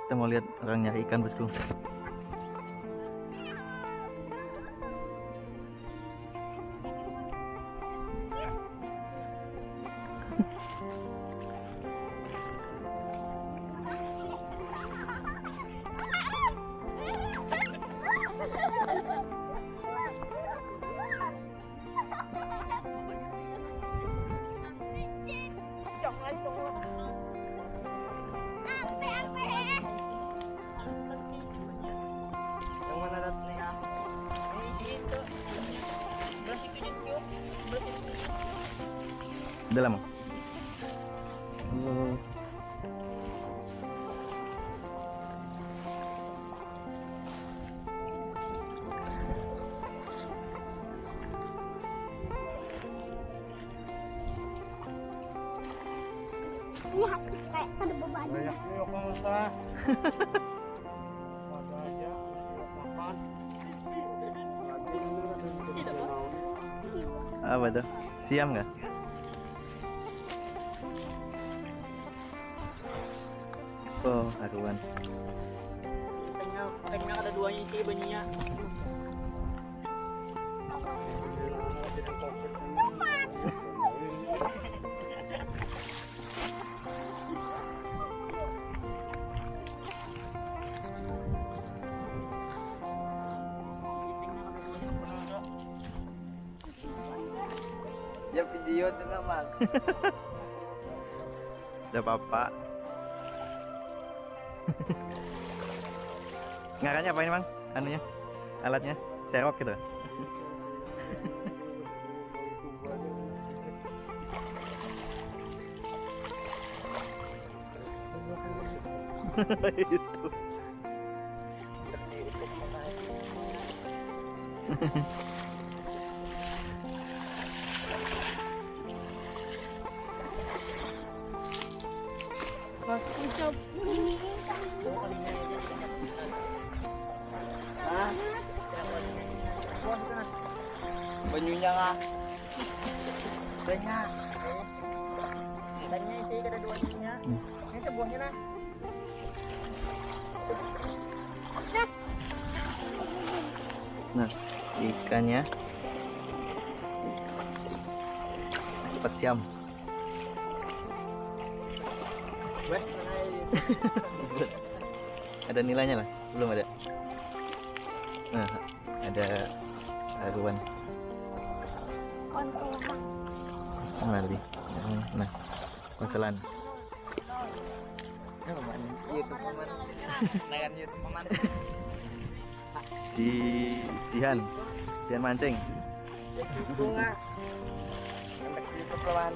Kita mau lihat orang nyari ikan, bosku. Yang mana datanya? Udah lama. Oh. Iya, kayak ada beban. Banyak yuk kamu sah. Ada aja, makan. Apa tuh? Siam nggak? Oh, haruan. Tengah ada duanya sih banyaknya. Ya video tuh nama. Udah papa. Ngaranya apa ini, Bang? Anunya? Alatnya? Serok gitu. Itu. Banyunya nggak? Banyak. Tanya sih ada duanya. Ini sebuahnya nah. Nah, ikannya dapat siam. Weh, mana ini? Ada nilainya lah, belum ada. Nah, ada haruan. Mana tadi? Nah, konselan. YouTube paman. Nagan YouTube paman. Di Jihan mancing. Bunga. Sampai YouTube paman.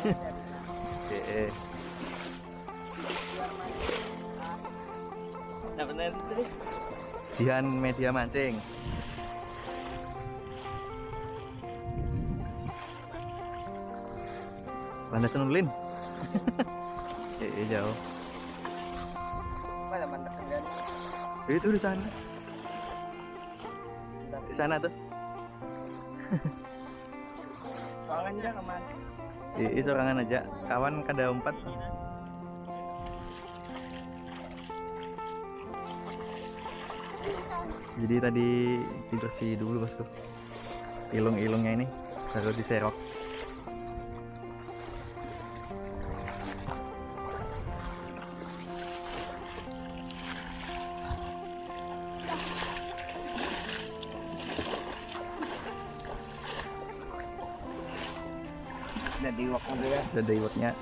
Nah bener tadi. Jihan media mancing. Landas nulin. Jauh. Mana mantap kan? Itu di sana. Di sana tuh. Soalnya aja kaman. Itu sorangan aja. Kawan kada umpat. Jadi tadi dibersih dulu, bosku. Ilung-ilungnya ini baru diserok. Ada iwak juga ya. Ada iwaknya.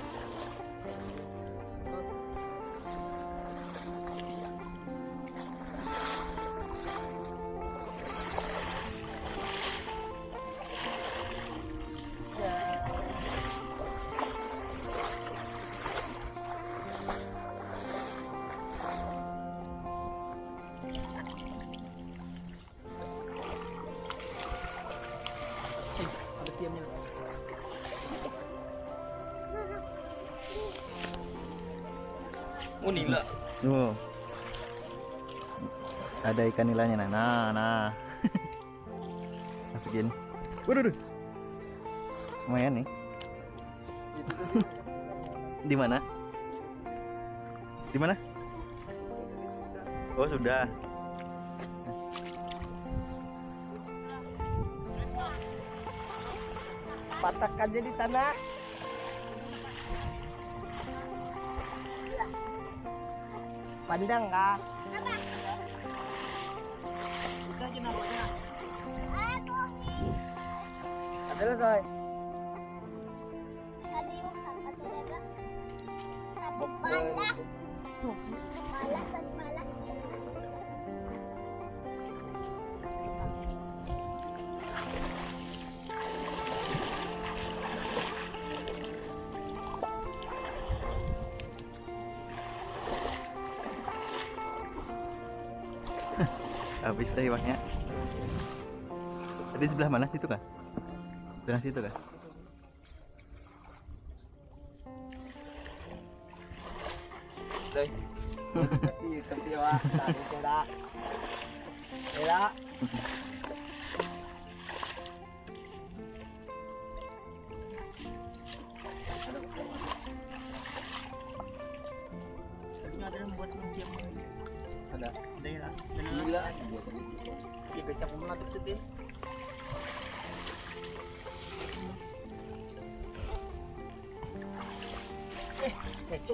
Ada tiamnya. Oh nila. Oh. Ada ikan nilainya nah. Masukin. Waduh. Lumayan nih. Di mana? Di mana? Oh sudah. Patak aja di tanah. Pandang kah? Kita aja namanya. Ada lah Roy. Ada yung nakatira. Tapos malas. Malas, tadi malas. Habis deh iwannya. Tadi sebelah mana situ kah? Sebelah situ kah? Roy. Tapi wah, tadi sudah. Ya. Tadi ada yang buat diam. Ada. Ada ya. Gila. Iya kecap melat itu deh. Itu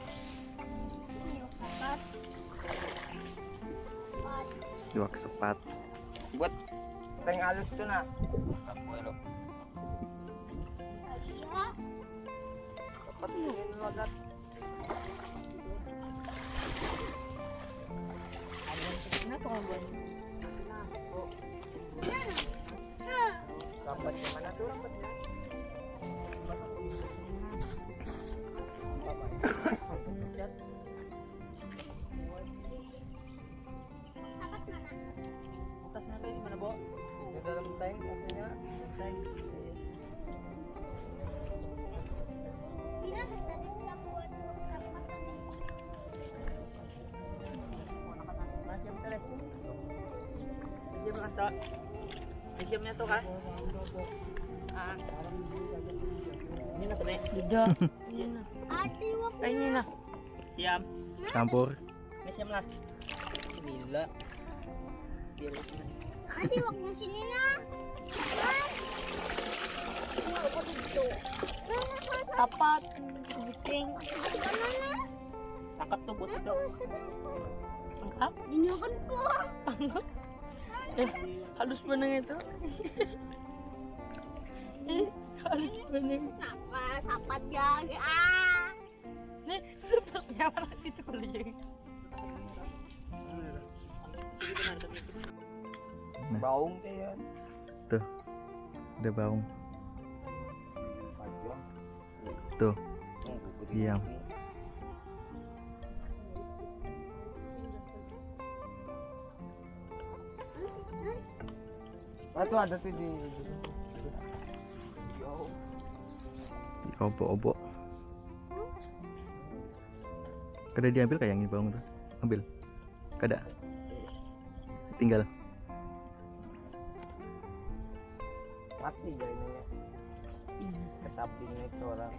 Dua kesepat. Buat tank halus tuh nak. Apa lo? Dapat nih logat. Lambatnya mana tuh lambatnya? atasnya tuh mana, Bo? Di dalam tank maksudnya. Tank. Masih yang telepon. Masih yang Cak. Museumnya tuh kan? Ah. Ini nak kena. Tidak. Ini nak. Ati wak Ini nak. Siam. Campur. Museum lah. Gila. Ati wak na sini na. Tapat. Biting. Tangkap tuh buat dong. Tangkap. Dinyakan ko. Tangkap. Halus benang itu. Halus benang. Apa sapat yang ah. Nih, tutupnya mana situ lagi. Nah, Baung teh ya. tuh. Ada baung. Panjang. Tuh. Diam. Ah tuh ada tuh di. Di obok-obok. Kada diambil kayak yang baung tuh. Ambil. Kada. Tinggal. Mati jaringannya. Ketaping naik seorang.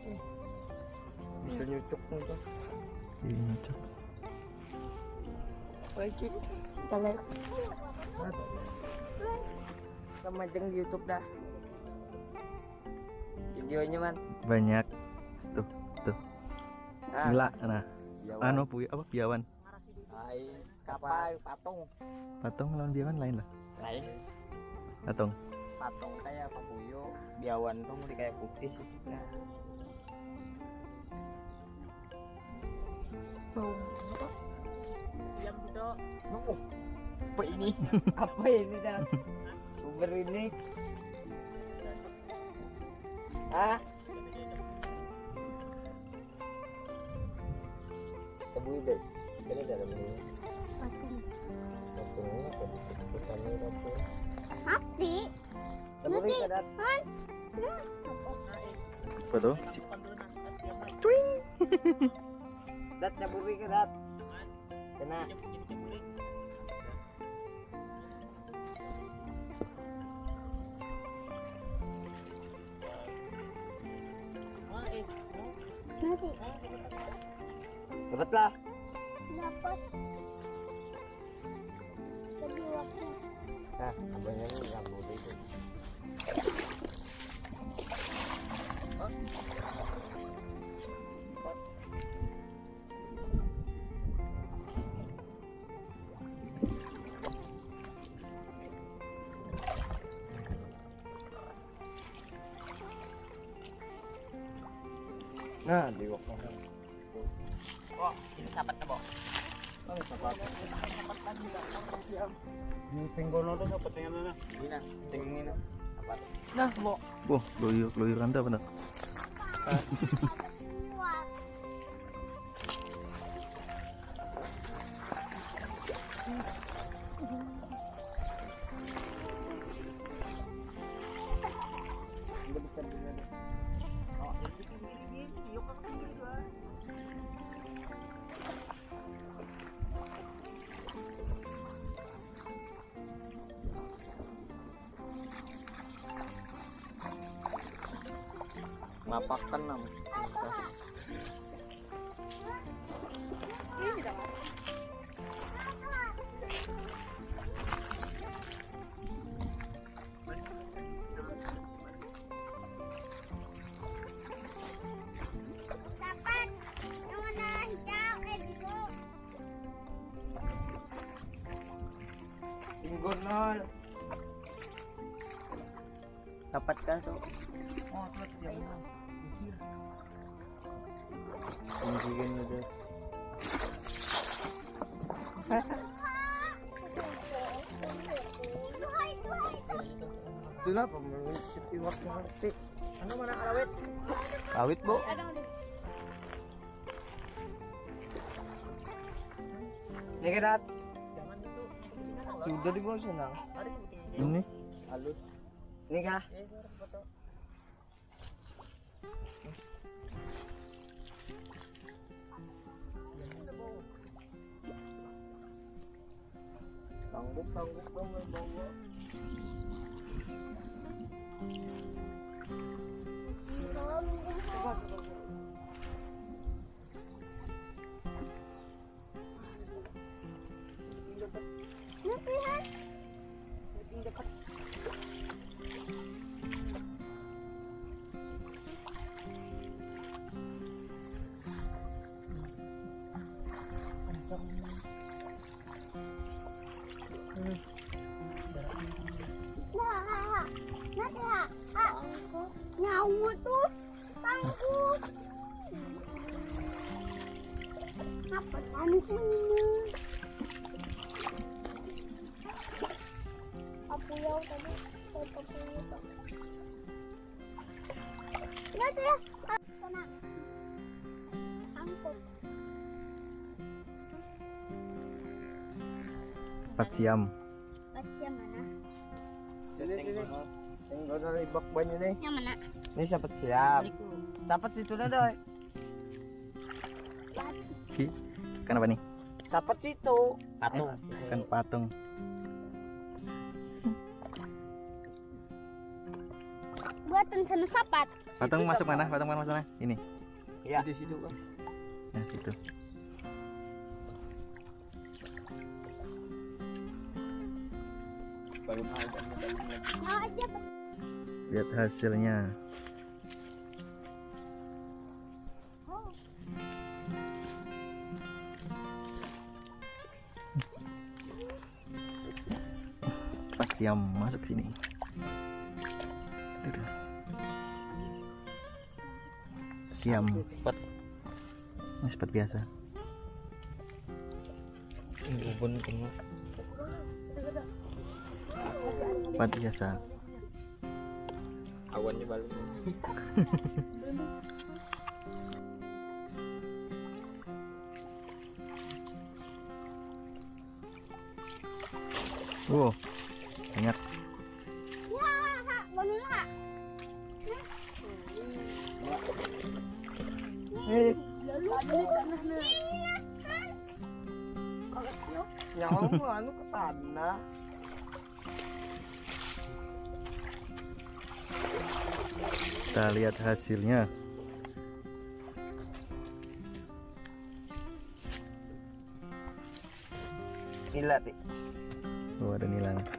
Bisa nyucuk nih tuh. Ini nyocok. Lagi. Kita lihat. Sama jeng di YouTube dah. Videonya man. Banyak. Tuh, tuh. Ah, Gila, nah. Biawan. Anu apa biawan. Ai, kapal patung. Patung lawan biawan lain lah. Lain. Patung. Patung kayak papuyo. Biawan tuh mau kayak putih sisnya. Siam situ. Oh, Apa ini? apa ini dah? Sumber ini. Ah, tebu deh. Ini dalam ini. Patungnya apa? Pesannya apa? Hati. Tebu ini kadat. Apa tuh? Dat caburi kadat. Kena. Nanti Dapat lah. dapat Jadi waktu Nah, abangnya ini rambut itu. Nah, di waktu Oh, ini sapat na, Bo. Ano sapat? Yung tinggono to dapat tingnan na. Hindi na. Tingin na. Sapat. Nah, Bo. Wah, loyur Anda benar. kuat. Oh, ini yuk ka kasi dito ah. Mapakan na. Ini tidak. Dapat yang warna hijau biru. Tinggonol. Dapat ka so. Oh, terus yang Tinggigan na dito. Duhai, duhai. Sila pa mo setiwak na hati. ano man ang alawit? Awit bo. Ada udah. Ngerat. Jangan itu. Sudah di bawah sana. Ada sebetulnya. Ini Halus. Nika. Eh, harus foto. Sanggup dong may bawa. Nasihat. Nasihat. Nyawa tuh tangguh. Apa panas ini? Apa ya tadi? Apa ya? Lihat ya. Sana. Angkut. 4 siam. Pasti yang mana? Sini. Tinggonol ibak ba niyo ni? Yang mana? Ni sapat siap. Dapat situ na doy. Kenapa nih? Dapat situ. Patung. Kan patung. Buatan sana sapat. Patung masuk mana? Patung mana masuk mana? Ini. Ya. Di situ kan. Nah, situ. Baru ada medalinya. Mau aja. Lihat hasilnya. Pak siam masuk sini. Aduh. Siam. Ini seperti biasa. Ubun tengok. Seperti biasa. Awannya balik. Wow, banyak. Ya, bangun lah. Lalu ini lah. Nyawa mo ano ka tanah. Kita lihat hasilnya. Nila ti. Oh, ada nila nih.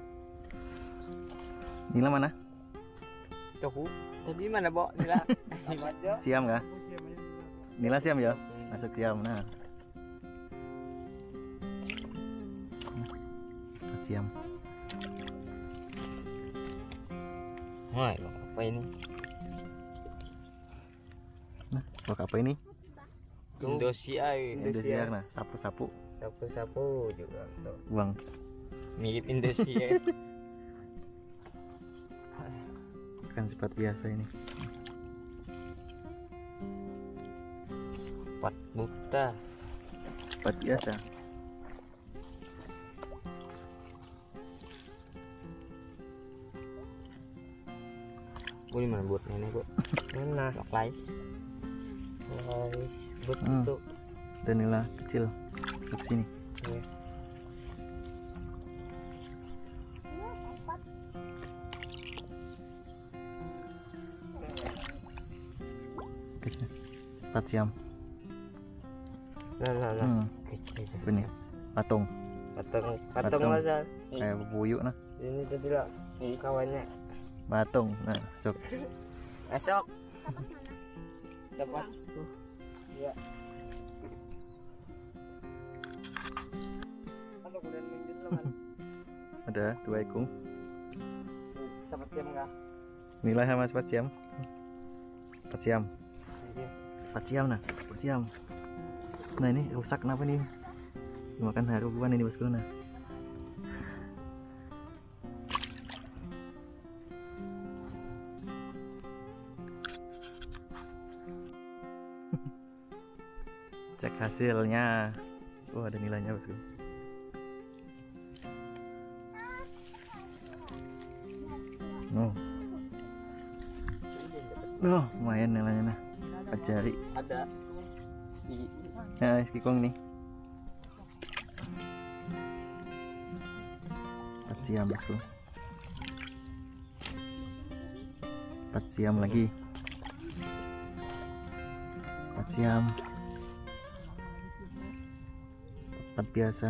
Nila mana? Tuh. Tadi mana, Bo? Nila. Siam kah? Nila siam ya? Masuk siam. Nah. Siam. Wah, apa ini? Nah, bak apa ini? Indonesia. Indonesia. Nah, sapu-sapu. Sapu-sapu juga tuh. Uang. Mirip Indonesia. Kan sifat biasa ini. Sifat buta. Sifat biasa. Bu di mana buat nenek, Bu? Mana? Lais. Buat itu. Dan nila kecil. Ke sini. Ya. Empat siam. Lah. Kecil. Ini patung. Patung Patung. masa. Kayak buyuk nah. Ini tadi lah. Ini kawannya. Patung. Nah, sok. Esok Dapat mana? dapat. Iya. Atau kuliah minggu kan. Ada 2 ekung. Sapat jam enggak? Nila sama sifat siam. 4 siam. Iya. 4 siam nah. 4 siam. Nah, ini rusak kenapa nih? Dimakan haruan ini bosku nah. Cek hasilnya. Oh, ada nilainya bosku. Oh, lumayan nilainya nah. 4 jari. Ada di Nah, kikong nih. 4 siam bosku. 4 siam lagi. 4 siam. 4 biasa.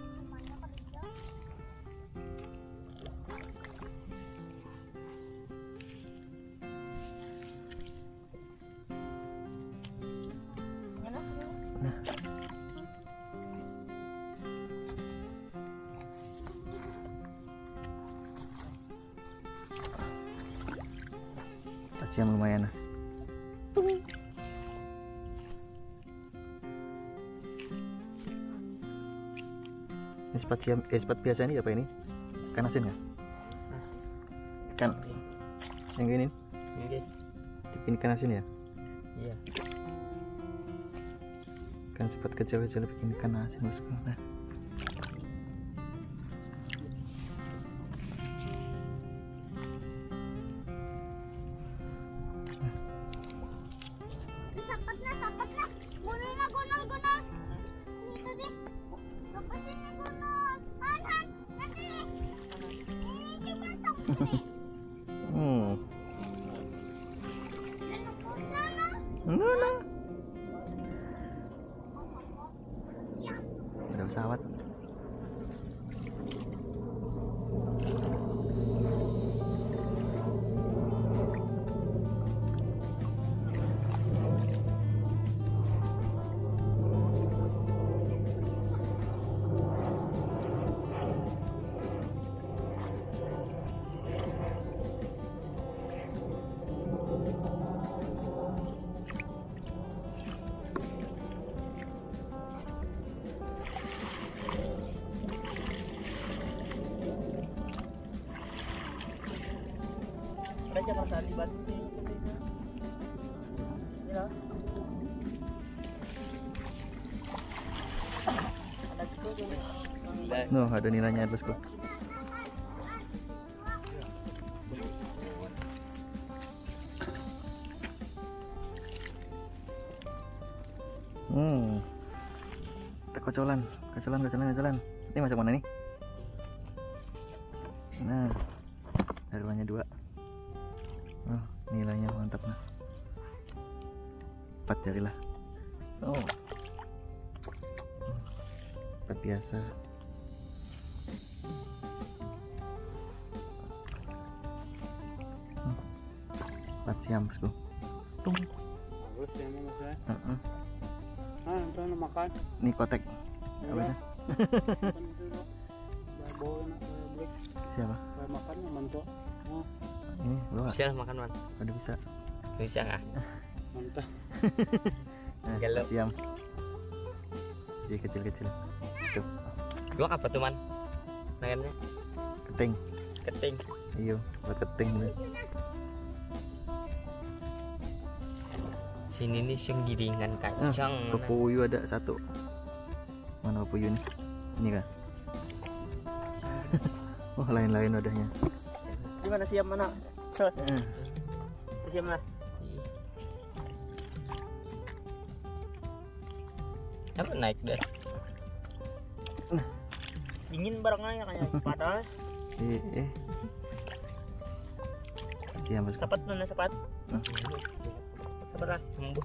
Siam lumayan nah. Ini sepat siam, sepat biasa ini apa ini? Ikan asin ya? Ikan yang gini? ini. Ini ikan asin ya? Iya. Kan sepat kecil-kecil bikin ikan asin bosku. Nah. Sapatnya. Gunol. Itu deh. Ke sini gunol. Han, nanti. Ini juga sini. Nah. Ada pesawat. Ada Jakarta libat ini loh. Ada gitu tuh. Nuh, ada nilainya bosku. Kocolan. Ini masuk mana nih? Nah, harganya 2. Oh, nilainya mantap nah. 4 jari lah. Oh, 4 biasa. 4 jam bosku. Tung. Bagus ya mas ya. Heeh. Ah, itu makan. Ini kotek. Apa sih? Bawa nak beli. Siapa? Makannya mantap. Oh, Ini bawa. Bisa lah makan man. Udah bisa. Bisa nggak? mantap. Gelo. Siam. Jadi kecil-kecil. Tuh, Gua apa tuh man? Makannya keting. keting. Iya, buat keting nih. Sini nih senggiringan kacang. Pepuyuh ada 1. Mana pepuyuh nih? Ini kah? Oh, lain-lain wadahnya. Gimana siap mana? Siap mana? Apa naik deh? Dingin barangnya kayak panas. Siam bosku. Cepat mana cepat? Sabar lah, sembuh.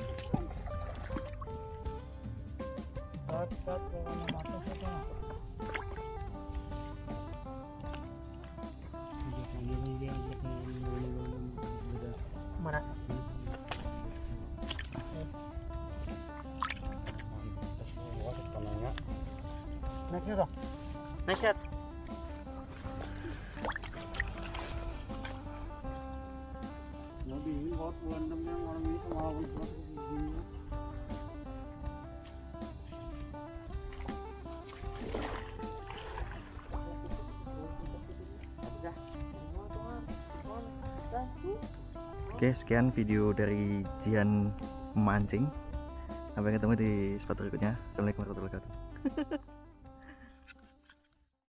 Cepat mana mata siapa? Mana? Naiknya toh? Naik chat. Nabi ini hot bulan namanya orang ini sama orang ini. Oke, sekian video dari Jihan memancing. Sampai ketemu di spot berikutnya. Assalamualaikum warahmatullahi wabarakatuh.